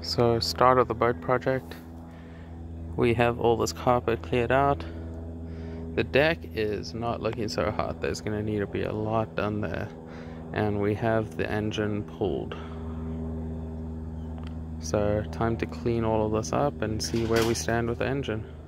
So, start of the boat project. We have all this carpet cleared out. The deck is not looking so hot. There's going to need to be a lot done there. And we have the engine pulled. So, time to clean all of this up and see where we stand with the engine.